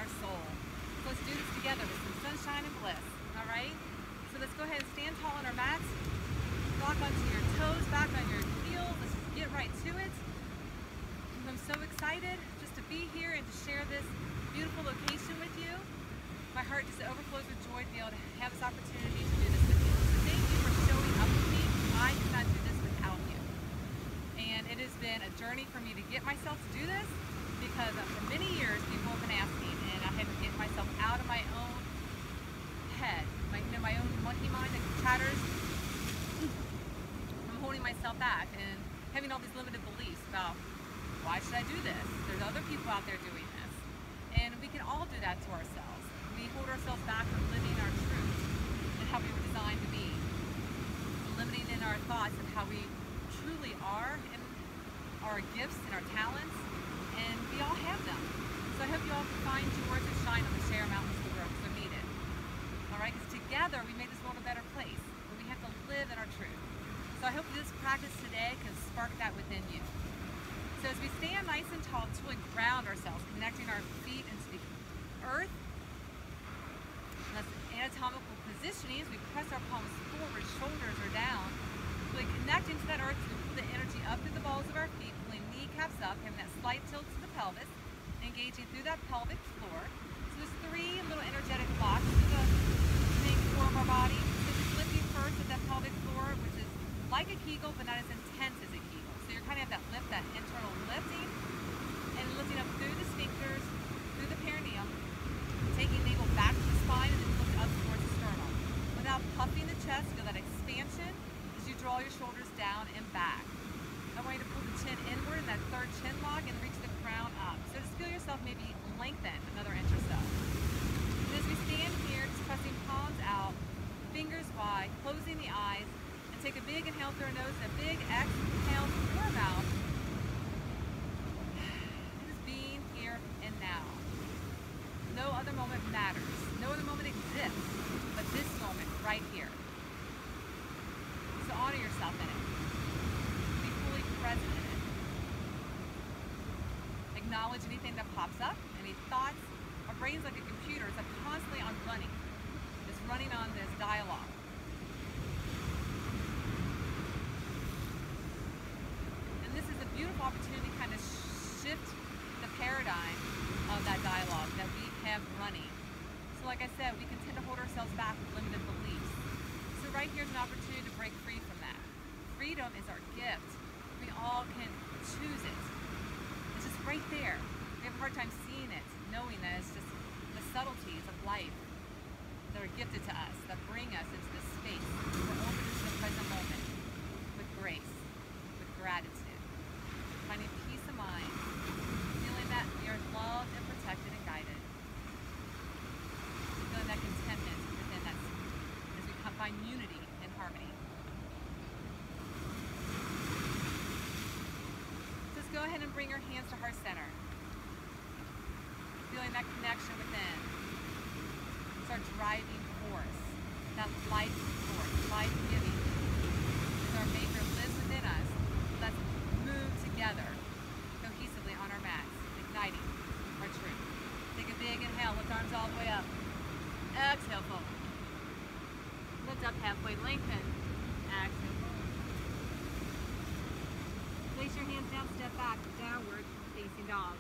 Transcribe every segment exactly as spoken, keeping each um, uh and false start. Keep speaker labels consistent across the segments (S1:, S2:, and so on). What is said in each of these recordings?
S1: our soul. So let's do this together with some sunshine and bliss, all right? So let's go ahead and stand tall on our mats. Rock onto your toes, back on your heels. Let's just get right to it. I'm so excited just to be here and to share this beautiful location with you. My heart just overflows with joy to be able to have this opportunity to do this with you. So thank you for showing up with me. I cannot do this without you. And it has been a journey for me to get myself to do this because for many years people have been asking, and I had to get myself out of my own head, my, you know, my own monkey mind that chatters. I'm holding myself back and having all these limited beliefs about why should I do this? There's other people out there doing this. And we can all do that to ourselves. We hold ourselves back from living our truth and how we were designed to be. Limiting in our thoughts of how we truly are and our gifts and our talents, and we all have them. So I hope you all can find yours and shine on the share mountains of the world so needed. Alright, because together we make this world a better place, but we have to live in our truth. So I hope this practice today can spark that within you. So as we stand nice and tall, to really ground ourselves, connecting our feet into the earth. That's anatomical positioning as we press our palms forward, shoulders are down. Really connecting to that earth, so we pull the energy up through the balls of our feet, pulling kneecaps up, having that slight tilt to the pelvis, engaging through that pelvic floor. So there's three little energetic blocks to the main core of our body. So just lifting first at that pelvic floor, which is like a Kegel, but not as intense as a Kegel. So you're kind of have that lift, that internal lifting, and lifting up through the sphincters, through the perineum, taking the navel back to the spine and then looking up towards the sternum. Without puffing the chest, feel that expansion as you draw your shoulders down and back. I want you to pull the chin inward in that third chin lock and reach the crown up. So just feel yourself maybe lengthen another inch or so. And as we stand here, just pressing palms out, fingers wide, closing the eyes, and take a big inhale through our nose and a big exhale through our mouth. Just being here and now. No other moment matters. No other moment exists but this moment right here. So honor yourself in it. Be fully present in it. Acknowledge anything that pops up, any thoughts. Our brain's like a computer. It's constantly on running. It's running on this dialogue. And this is a beautiful opportunity to kind of shift the paradigm of that dialogue that we have running. So like I said, we can tend to hold ourselves back with limited beliefs. So right here's an opportunity to break free from that. Freedom is our gift. We all can choose it. It's just right there. We have a hard time seeing it, knowing that it's just the subtleties of life that are gifted to us, that bring us into this space. We're open into the present moment with grace, with gratitude, finding peace of mind, feeling that we are loved and protected and guided. Feeling that contentment within that as we find unity and harmony. Just go ahead and bring your hands to heart center. Feeling that connection within. It's our driving force, that life force, life-giving. As our Maker lives within us, let's move together cohesively on our mats, igniting our truth. Take a big inhale, lift arms all the way up. Exhale, forward. Lift up halfway, lengthen. Exhale, forward. Place your hands down, step back, downward, facing dog.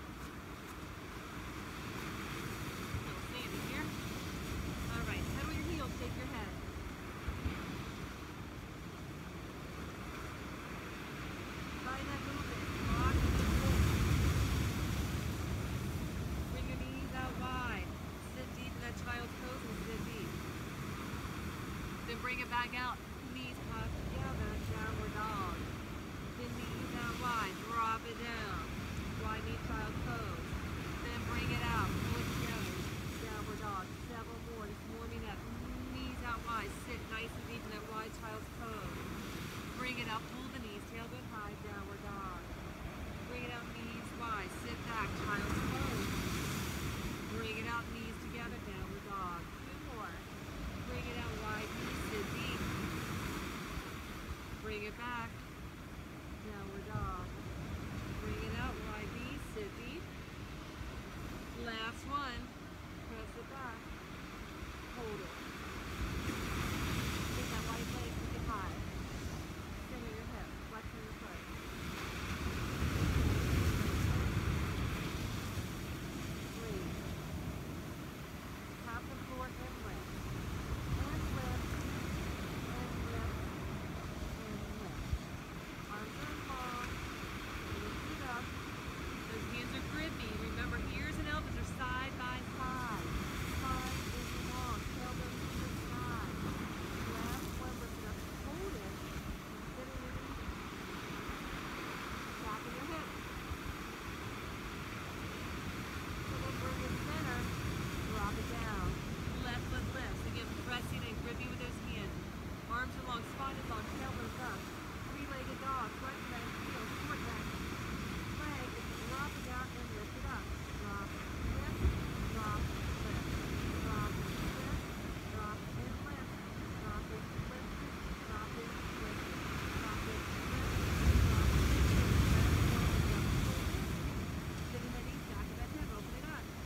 S1: Little sandy here. All right, pedal your heels, shake your head. Find that movement. Rock and roll. Bring your knees out wide. Sit deep in that child's pose and sit deep. Then bring it back out. Knees cross together, downward dog. Then knees out wide, drop it down. Wide knee child pose. Then bring it out, pull it together. Downward dog. Several more, just warming up. Knees out wide, sit nice and deep in that wide child's pose. Bring it up, pull the knees, tailbone high, downward dog. Bring it out, knees wide, sit back, child's pose. Bring it out, knees together, downward dog. Two more. Bring it out wide, knees, sit deep. Bring it back, downward dog. Bring it out, wide knees, sit deep. Last one.
S2: hold it. Take that right leg, take it high. Center your hip, flex your foot. Breathe. Tap the floor and lift. And lift. And lift. And lift. Arms are long. Lift it up.
S1: Those hands are grippy. Remember, ears and elbows are side by side.
S2: Spine is long. Tailbone to the side. Last one, lift it up. Hold it. Center your knee. Tapping your hip. So then bring it center. Drop it down.
S1: Left foot lifts. Again, pressing and gripping with those hands. Arms are long, spine is long,
S2: Tailbone's up. Three-legged dog. Front leg, heel, short leg. Leg is drop it down and lift it up. Drop, lift, drop, lift. Drop, lift, drop and lift. Drop it, lift it, drop it, lift it, drop it, lift it, drop it, lift it. Sitting that knee, back of that hip, open it up.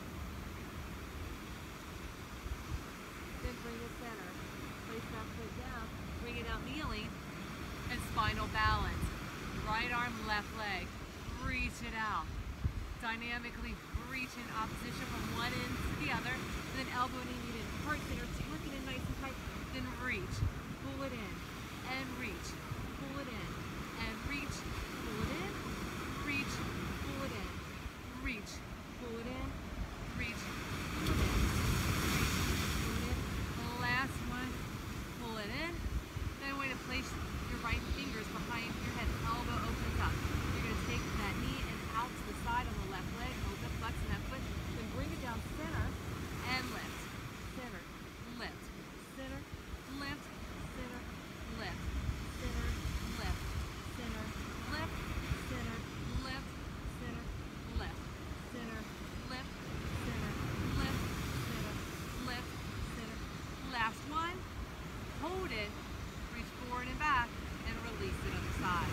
S2: Then bring it center. Place that foot down.
S1: Bring it out kneeling and spinal balance. Right arm, left leg. Reach it out. Dynamically reach in opposition from one end to the other. And then elbow and knee meet in. Heart center, tuck it in nice and tight. Then reach. Pull it in. And reach. Pull it in. And reach. Pull it in. Reach. Pull it in. Reach. Pull it in. Reach. Pull it in. Reach. Pull it in. Last one. Pull it in. Then way to place your right fingers behind your head. Elbow opens up. You're going to take that knee and out to the side on the left leg. Open, flexing that foot. Then bring it down center and lift. Center, lift. Center, lift. Center, lift. Center, lift. Center, lift. Center, lift. Center, lift. Center, lift. Center, lift. Center, lift. Center. Last one. Hold it. Reach forward and back and release it on the side.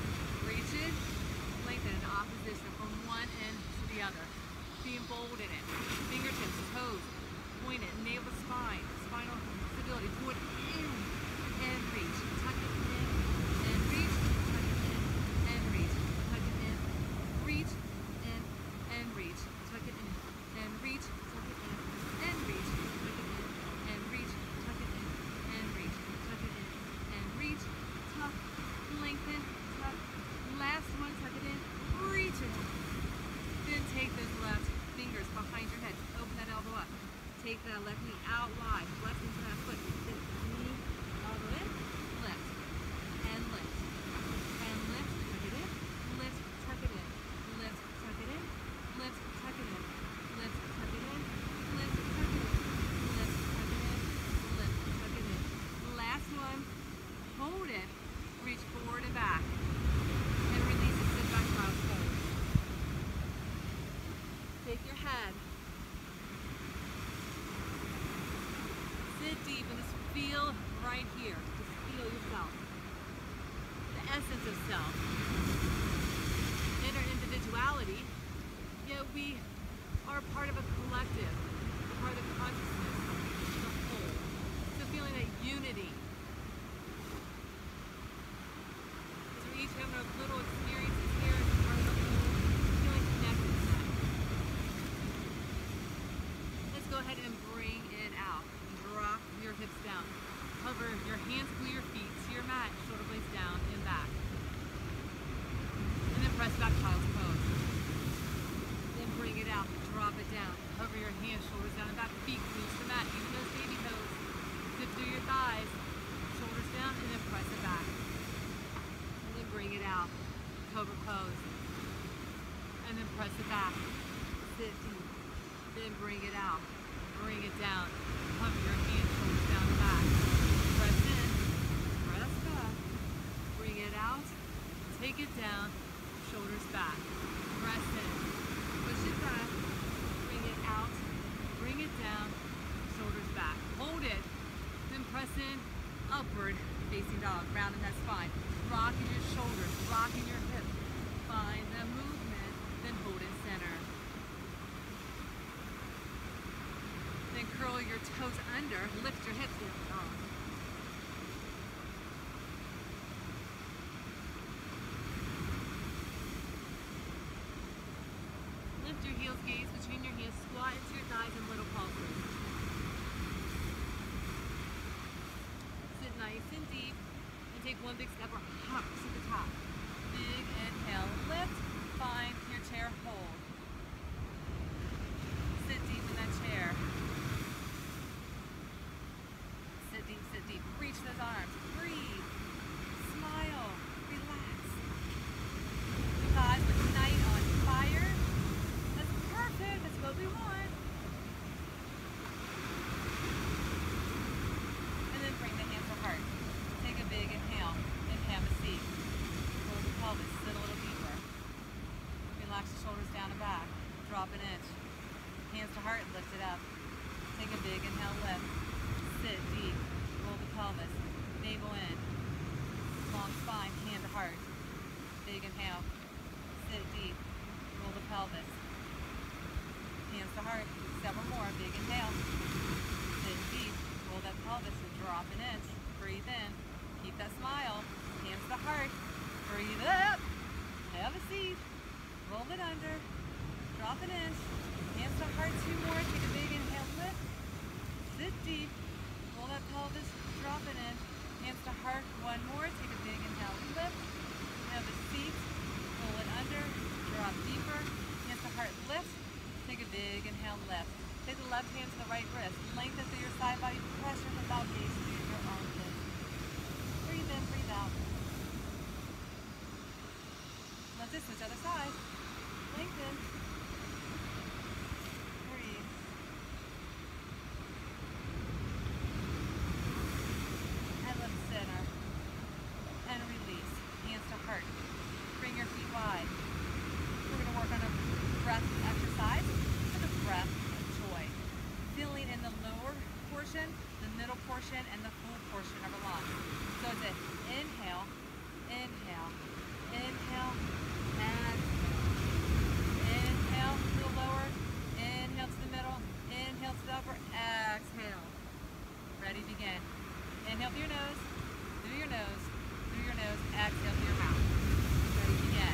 S1: Reach it. Lengthen in opposition from one end to the other. Being bold in it. Fingertips, toes, point it, navel, spine, spinal stability. Pull it in and reach. Tuck it in and reach. Tuck it in and reach. Tuck it in. Reach in and reach. Tuck it in and reach. Tuck it in and reach. Tuck it in and reach. Tuck it in and reach. Tuck it in and reach. Tuck. Lengthen. Tuck. Last one. Tuck it in. Reach it. Then take those left fingers behind your head. Open that elbow up. Take that left knee out wide. Flex into that foot. Then knee, elbow in, lift, and lift, and lift, tuck it in, lift, tuck it in, lift, tuck it in, lift, tuck it in, lift, tuck it in, lift, tuck it in, lift, tuck it in, lift, tuck it in. Last one. Hold it. Reach forward and back. And release it. Sit back, child's pose. Take your head. Sit deep and just feel right here. Just feel yourself. The essence of self. Inner individuality, yet we are part of a collective, part of consciousness, the whole. So feeling that unity. As we each have our little experiences here as part of the whole, feeling connected to that. Let's go ahead and bring it out. Drop your hips down. Hover your hands through your feet to your mat, shoulder blades down and back. And then press back, child's pose. Then bring it out, drop it down. Hover your hands, shoulders down and back, feet clean to the mat, even those baby toes. Dip through your thighs, shoulders down, and then press it back. And then bring it out, cobra pose. And then press it back. Sit deep. Then bring it out. Bring it down. Hover your hands, shoulders down and back. Press in. Press back. Bring it out. Take it down. Shoulders back. Press in. Push it back. Bring it out. Bring it down. Shoulders back. Hold it. Then press in. Upward facing dog. Rounding that spine. Rocking your shoulders. Rocking your hips. Find the movement. Then hold it center. Then curl your toes under, lift your hips down dog. Lift your heels, gaze between your hands, squat into your thighs and little pulses. Sit nice and deep and take one big step or hop to the top. Big inhale, lift, find your chair, hold. Sit deep in that chair. Sit deep, sit deep. Reach those arms. Breathe. Smile. Relax. Thighs with night on fire. That's perfect. That's what we want. And then bring the hands to heart. Take a big inhale and have a seat. Close the pelvis. Sit a little deeper. Relax the shoulders down and back. Drop an inch. Hands to heart, lift it up. Take a big inhale, lift. Sit deep. Roll the pelvis. Navel in. Long spine, hand to heart. Big inhale. Sit deep. Roll the pelvis. Hands to heart. Several more. Big inhale. Sit deep. Roll that pelvis and drop an inch. Breathe in. Keep that smile. Hands to heart. Breathe up. Have a seat. Roll it under. Drop an inch. Hands to heart, two more. Take a big inhale, lift. Sit deep. Roll that pelvis, drop it in. Hands to heart, one more. Take a big inhale, lift. Have a seat. Roll it under. Drop deeper. Hands to heart, lift. Take a big inhale, lift. Take the left hand to the right wrist. Lengthen through your side body. Press your hip out, gaze through your armpit. Breathe in, breathe out. Let's just switch other side. Lengthen. Bring your feet wide. We're going to work on a breath exercise for the breath of joy. Feeling in the lower portion, the middle portion, and the full portion of our lungs. So it's an inhale, inhale, inhale, and inhale to the lower, inhale to the middle, inhale to the upper, exhale. Ready, begin. Inhale through your nose, through your nose, through your nose, exhale through your mouth. Ready, begin.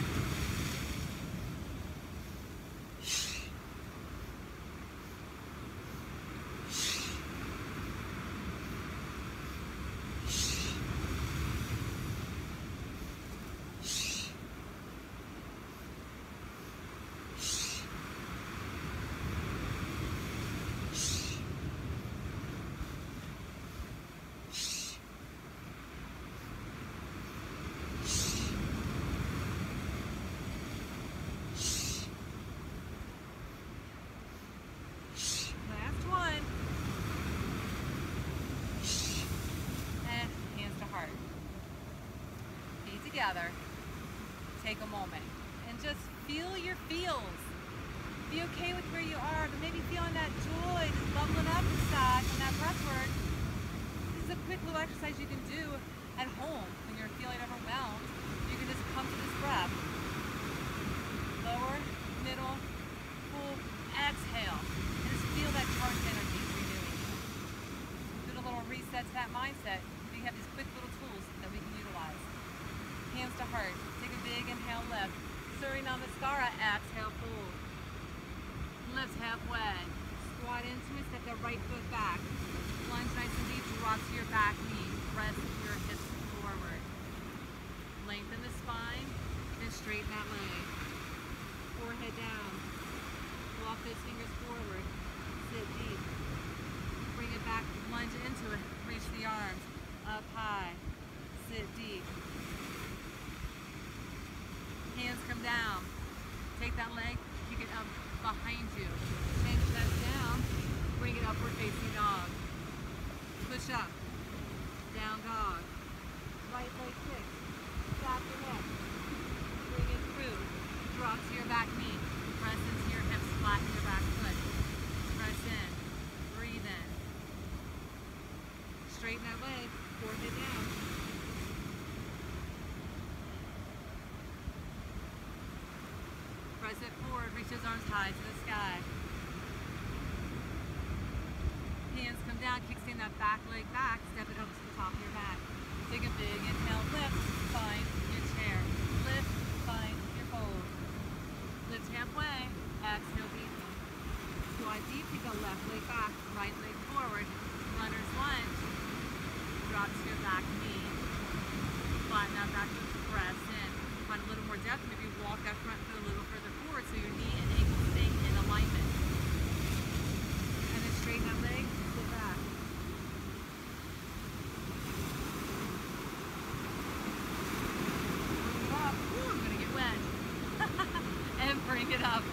S1: Together, take a moment and just feel your feels. Be okay with where you are, but maybe feeling that joy just bubbling up inside from that breath work. This is a quick little exercise you can do at home when you're feeling overwhelmed. You can just come to this breath. Lower, middle, full, exhale. And just feel that charged energy renewing. Do a little reset to that mindset. We have these quick little tools that we can utilize. Hands to heart. Take a big inhale, lift. Surya Namaskara, exhale, fold. Lift halfway. Squat into it, step the right foot back. Lunge nice and deep, drop to your back knee. Press your hips forward. Lengthen the spine, and straighten that leg. Forehead down. Walk those fingers forward. Sit deep. Bring it back, lunge into it. Reach the arms. Up high. Sit deep. Hands come down. Take that leg, kick it up behind you. Change that down, bring it upward facing dog. Push up, down dog. Right leg kick, stop your neck. Bring it through, drop to your back knee. Press into your hips, flatten your back foot. Press in, breathe in. Straighten that leg, forehead down. Press it forward, reach those arms high to the sky. Hands come down, kickstand that back leg back, step it up to the top of your mat. Take a big inhale, lift, find your chair. Lift, find your fold. Lift halfway, exhale deeply. Squat deep, take the left leg back, right leg forward. Runner's lunge, drop to your back knee. Flatten that back foot, press in. Find a little more depth, maybe walk that front foot a little further forward so your knee and ankle stay in alignment. And then straighten that leg, sit back. Bring it up. Ooh, I'm gonna get wet. And bring it up.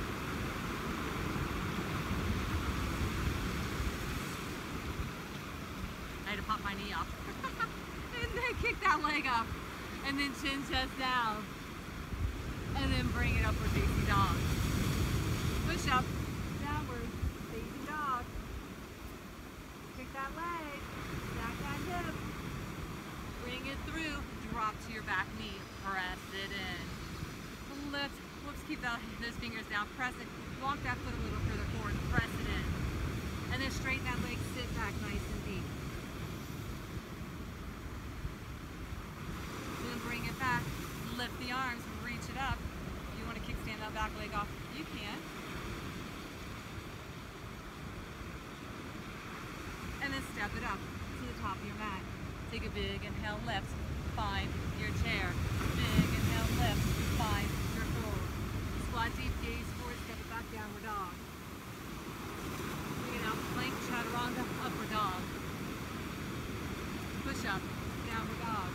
S1: I had to pop my knee up. And then kick that leg up. And then chin chest down. And then bring it upward facing dog. Push up, downward facing dog. Kick that leg, stack that hip. Bring it through, drop to your back knee, press it in. Lift, whoops, keep that, those fingers down, press it. Walk that foot a little further forward, press it in. And then straighten that leg, sit back nice and deep. Then bring it back, lift the arms, reach it up. If you want to kickstand that back leg off, you can. And then step it up to the top of your mat. Take a big inhale, lift, find your chair. Big inhale, lift, find your fold. Squat deep, gaze forward, step it back, downward dog. Bring it out, plank, chaturanga, upward dog. Push up, downward dog.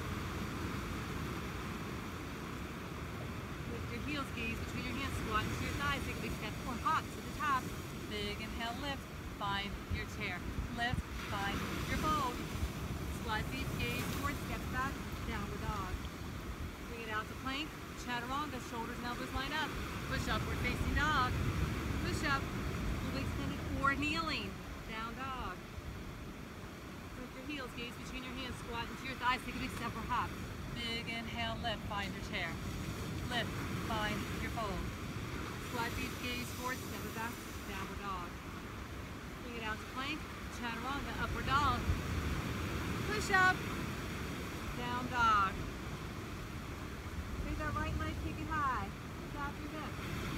S1: Lift your heels, gaze between your hands, squat into your thighs, take a big step forward, hop to the top. Big inhale, lift, find your chair. Lift, find your fold. Squat deep, gaze forward, step back, downward dog. Bring it out to plank, chaturanga, shoulders and elbows line up. Push upward facing dog. Push up, fully extended or kneeling, down dog. Lift your heels, gaze between your hands, squat into your thighs, take a big step or hop. Big inhale, lift, find your chair. Lift, find your fold. Squat deep, gaze forward, step it back, downward dog. Bring it out to plank, chaturanga, upward dog. Push up, down dog. Take that right leg, kick it high, stop your hip.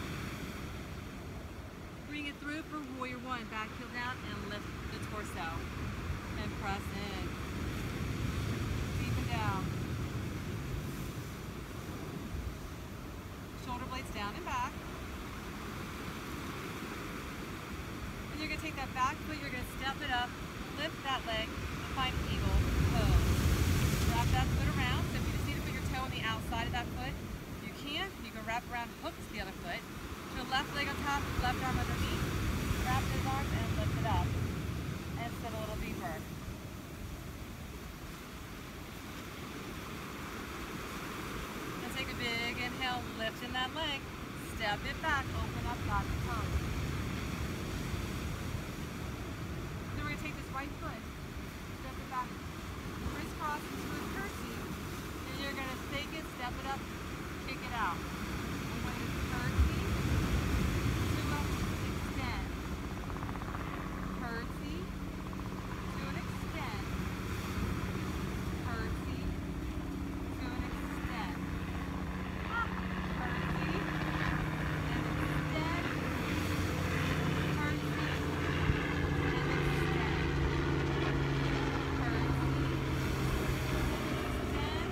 S1: Bring it through for warrior one, back heel down and lift the torso. And press in. Deepen down. Shoulder blades down and back. And you're going to take that back foot, you're going to step it up, lift that leg, and find eagle pose. Wrap that foot around. So if you just need to put your toe on the outside of that foot, you can. You can wrap around, hook to the other foot. Your left leg on top, left arm underneath. Wrap those arms and lift it up. And sit a little deeper. And take a big inhale, lift in that leg. Step it back, open up, lots of toes. Then we're going to take this right foot, step it back, crisscross into a curtsy. And you're going to take it, step it up, kick it out. And when it's curtsy, to an extend. Curtsy, to an extend. Curtsy, to an extend. Curtsy, and extend. Curtsy, and extend. Curtsy, extend.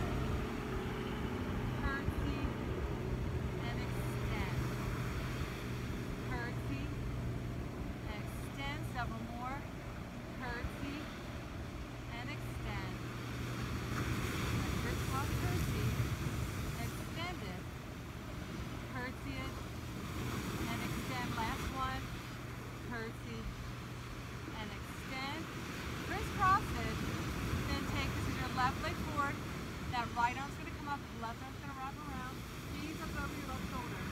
S1: Curtsy, and extend. Curtsy, extend. Several more. Curtsy, and extend. Crisscross curtsy, extend it. Curtsy it, and extend. Last one. Curtsy, and extend. Crisscross it. Then take, this is your left leg forward. That right arm's going to come up, left arm's going to wrap around. Knees up over your left shoulder.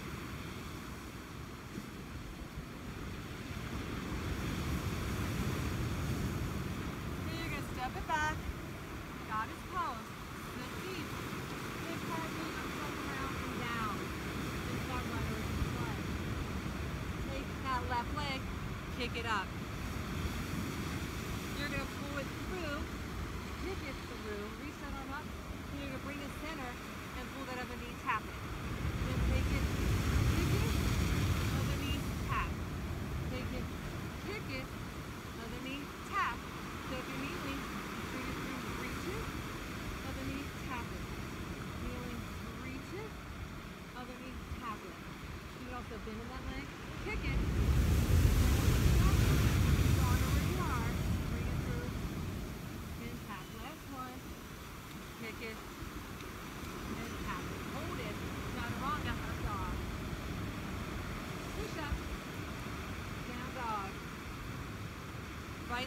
S1: Then you're going to step it back. Goddess pose. Sit deep. Take that knee up, around and down. Just that runner's leg. Take that left leg, kick it up.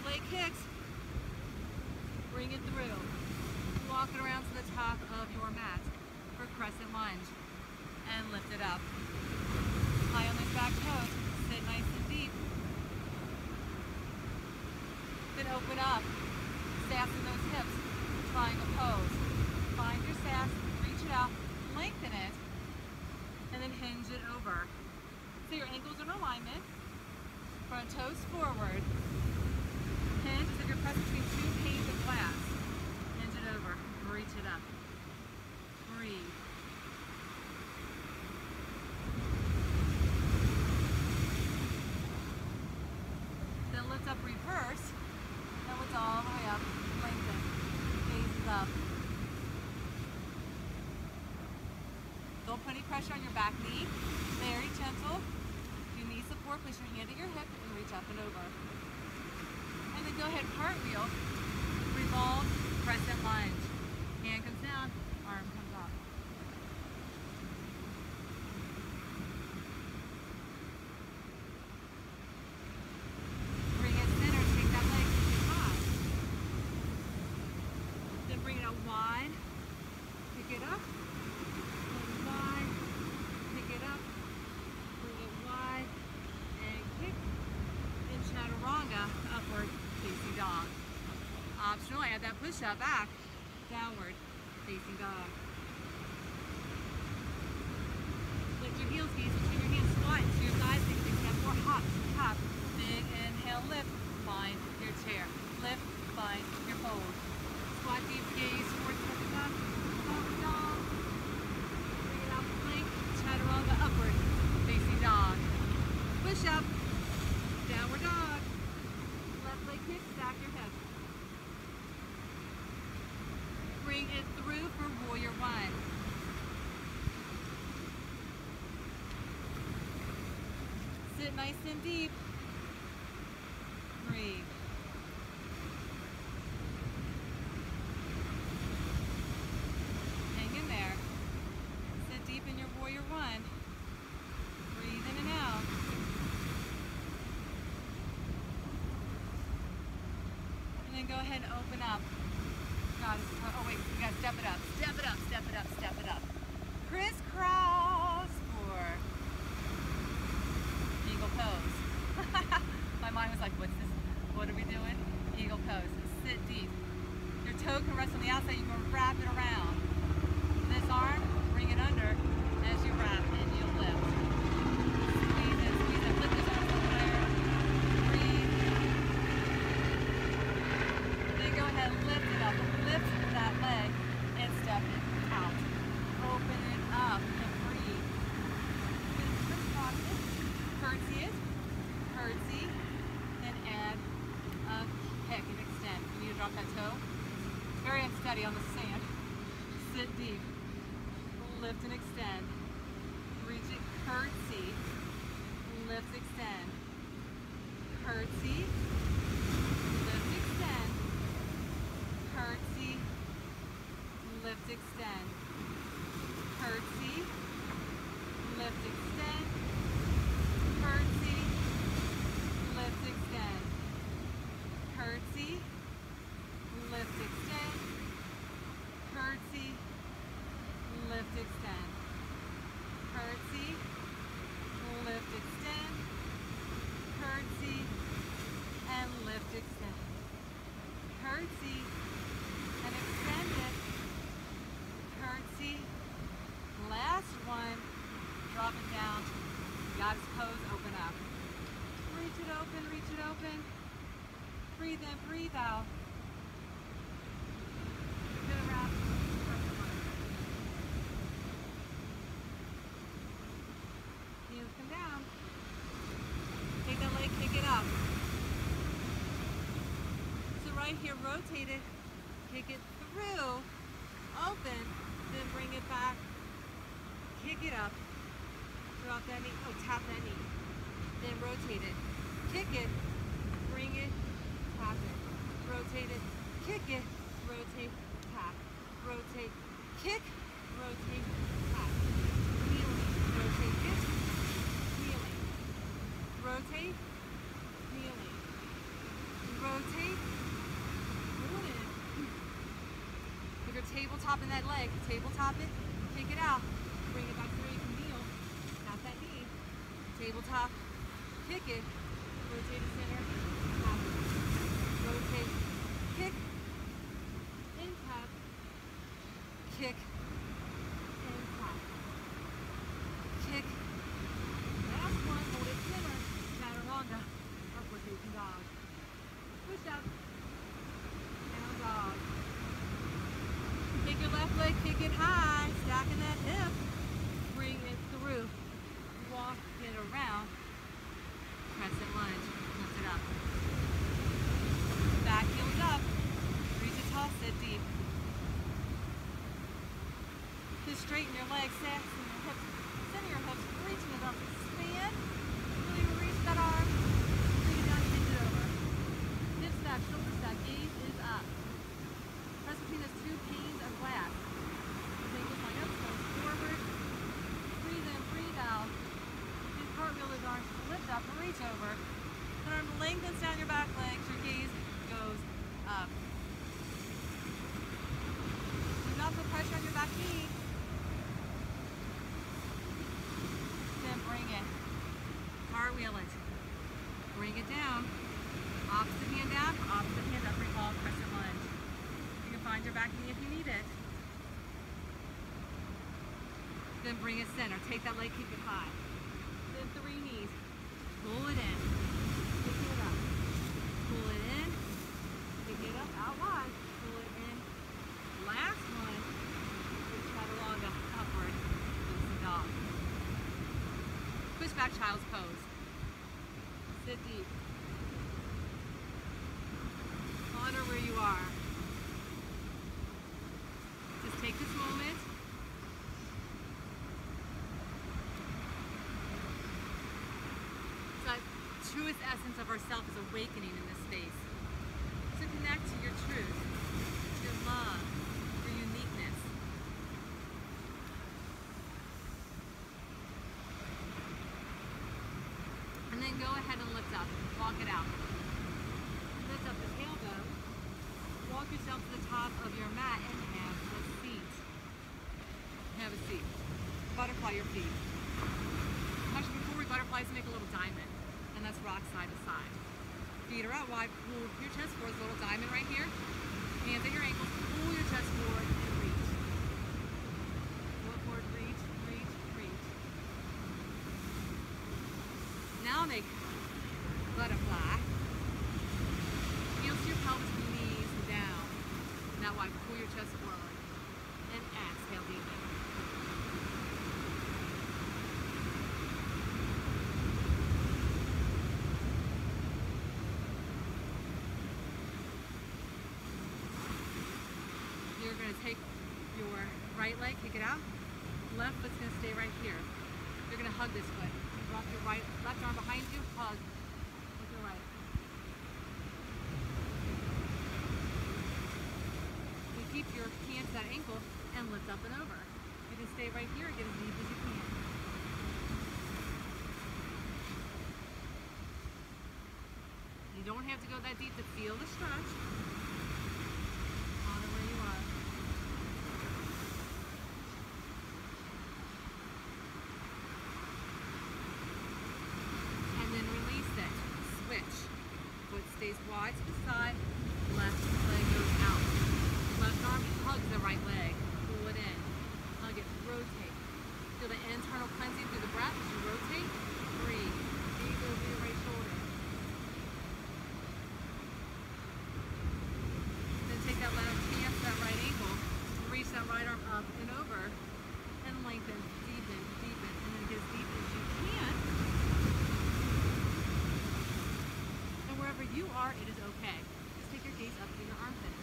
S1: leg kicks. Bring it through. Walk it around to the top of your mat for crescent lunge. And lift it up. High on those back toes. Sit nice and deep. Then open up. Sass in those hips. Triangle pose. Find your sass. Reach it out. Lengthen it. And then hinge it over. So your ankles are in alignment. Front toes forward. Hinge as if you're pressing between two panes of glass. Hinge it over. Reach it up. Breathe. Then lift up, reverse. That was all the way up. Lengthen. Gaze up. Don't put any pressure on your back knee. Very gentle. If you need support, place your hand at your hip and reach up and over. And then go ahead, cartwheel, revolve, crescent lunge. Hand comes down, arm comes up. Bring it center, take that leg, kick it high. Then bring it out wide, pick it up. Wide, pick it up, bring it wide, and kick, and chaturanga, upward facing dog. Optional, add that push-up back, downward facing dog. Lift your heels, gaze between your hands, squat into your thighs, take a big step forward, hop to the top. Big inhale, lift, find your chair. Lift, find your pose. Squat deep, gaze towards the top, top dog. Chaturanga, upward facing dog. Push up, downward dog. Left leg kick, stack your hips. Bring it through for warrior one. Sit nice and deep. Breathe. Hang in there. Sit deep in your warrior one. Breathe in and out. And then go ahead and open up. God, oh wait, we gotta step it up. Step it up, step it up, step it up. Crisscross for eagle pose. My mind was like, what's this? What are we doing? Eagle pose. Sit deep. Your toe can rest on the outside. You can wrap it around. This arm, bring it under as you wrap and you lift. Squeeze it, squeeze it. Lift this arm somewhere. Breathe. Then go ahead and lift it up. Lift that leg and step it out. Open it up and breathe. Then crisscross it. Curtsy it. Curtsy. Then add a kick and extend. You need to drop that toe. Very unsteady on the sand. Sit deep. Lift and extend. Reach it, curtsy. Lift, extend. Curtsy. Lift, extend. Curtsy. Lift, extend. Curtsy. Lift, extend. Curtsy. Lift, extend. Curtsy. Lift, extend. Curtsy. Lift, extend. Curtsy. Lift, extend. Curtsy. And lift, extend. Curtsy. And extend it. Curtsy. Last one. Drop it down. Goddess pose, open up. Reach it open, reach it open. Breathe in, breathe out. Good wrap. Heels come down. Take that leg, kick it up. So right here, rotate it, kick it through, open, then bring it back, kick it up, drop that knee, oh, tap that knee, then rotate it, kick it, bring it, tap it, rotate it, kick it, rotate, tap, rotate, kick, rotate, tap, healing, rotate it, healing, rotate, healing, rotate, pull it in. If you're tabletopping that leg, tabletop it, kick it out, bring it back to where you can kneel, tap that knee, tabletop, kick it, rotate to center, tap it, rotate, kick, and tap, kick, and tap, kick. Last one, hold it center, chaturanga, upward facing dog. Push up, down dog. Kick your left leg, kick it high, stacking that hip, bring it through, walk it around, crescent lunge, lift it up. Back heels up, reach it tall, sit deep. Just straighten your legs, center your hips, center your hips, reaching it up, expand, really reach that arm, bring it down, bend it over. Hips back, shoulders back, gaze is up. Press between those two panes of glass. Ankles line up, toes forward. Breathe in, breathe out. And cartwheel those arms to lift up and reach over. Then arm lengthens down your back legs. Your gaze goes up. Do not put pressure on your back knee. Then bring it. Cartwheel it. Bring it down. Opposite hand down, opposite hand up. Recall crescent lunge. You can find your back knee if you need it. Then bring it center. Take that leg, keep it high. Then three knees. Pull it in. Pick it up. Pull it in. Pick it up out wide. Pull it in. Last one is chaturanga upward. Facing dog. Push back child's pose. Sit deep. Honor where you are. Just take this moment. The truest essence of ourself is awakening in this space. To connect to your truth, your love, your uniqueness. And then go ahead and lift up. Walk it out. Lift up the tailbone. Walk yourself to the top of your mat and have a seat. Have a seat. Butterfly your feet. Actually, before we butterflies, make a little diamond. And that's rock side to side. Feet are out wide. Pull your chest forward. Little diamond right here. Hands at your ankles. Pull your chest forward and reach. Pull forward, reach, reach, reach. Now make butterfly. Heels to your pelvis, knees down. That wide. Pull your chest forward. And exhale deeply. You're going to take your right leg, kick it out. Left foot's going to stay right here. You're going to hug this foot. Drop your right, left arm behind you, hug with your right. You keep your hand to that ankle and lift up and over. You can stay right here, get as deep as you can. You don't have to go that deep to feel the stretch. Honor where you are. And then release it. Switch. Foot stays wide to the side. Left leg goes out. Left arm hugs the right leg. Pull it in. Hug it. Rotate. Feel the internal cleansing through the breath as you rotate. Breathe. Gaze over your right shoulder. Then take that left hand to that right ankle. Reach that right arm up and over. And lengthen. Deepen. Deepen. And then get as deep as you can. And wherever you are, it is okay. Just take your gaze up to your armpit.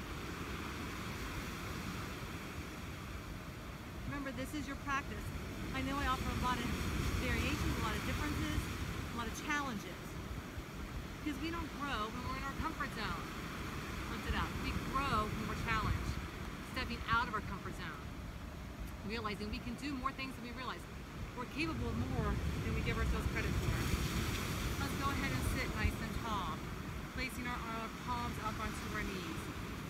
S1: Remember, this is your practice. I know I offer a lot of variations, a lot of differences, a lot of challenges. Because we don't grow when we're in our comfort zone. Lift it up. We grow when we're challenged. Stepping out of our comfort zone. Realizing we can do more things than we realize. We're capable of more than we give ourselves credit for. Let's go ahead and sit nice and tall. placing our, our palms up onto our knees.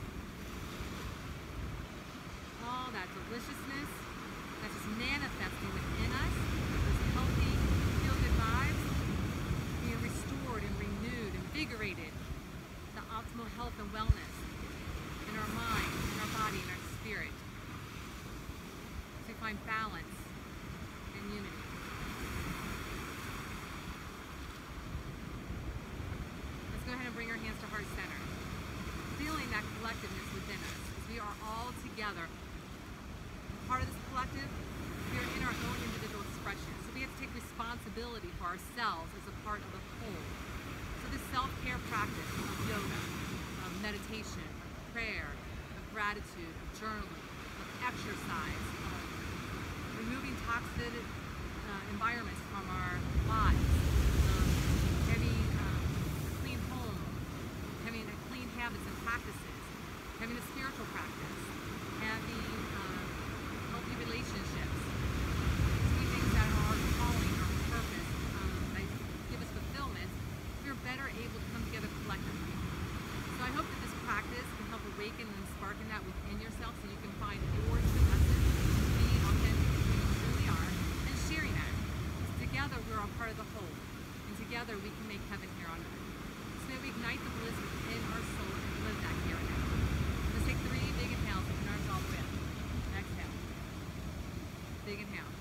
S1: All that deliciousness that's just manifesting within us, those healthy, feel-good vibes, being restored and renewed, invigorated, the optimal health and wellness in our mind, in our body, in our spirit, to find balance and unity. Let's go ahead and bring our hands to heart center, feeling that collectiveness within us, as we are all together. Part of this collective, we are in our own individual expression. So we have to take responsibility for ourselves as a part of the whole. So this self-care practice of yoga, of meditation, of prayer, of gratitude, of journaling, of exercise, of removing toxic uh, environments from our lives, of having um, a clean home, having a clean habits and practices, having a spiritual practice, having uh, healthy relationships, doing things that are our calling, our purpose, um, that give us fulfillment, we're better able to come together collectively. So I hope that this practice can help awaken and sparken that within yourself so you can find your true essence, being authentic to who you truly are, and sharing that. Because together we're all part of the whole, and together we can make heaven here on earth. So may we ignite the bliss within our soul and live that here and now. Let's take three big inhales, open ourselves in. Exhale. Big inhale.